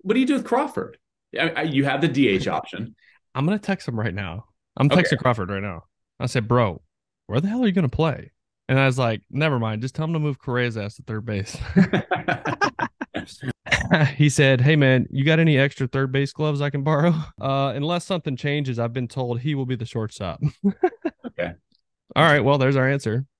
what do you do with Crawford? You have the DH option. I'm gonna text him right now. I'm Okay. texting Crawford right now. I said, bro, where the hell are you gonna play? And I was like, never mind. Just tell him to move Correa's ass to third base. He said, hey man, you got any extra third base gloves I can borrow? Unless something changes, I've been told he will be the shortstop. Okay. All right, well, there's our answer.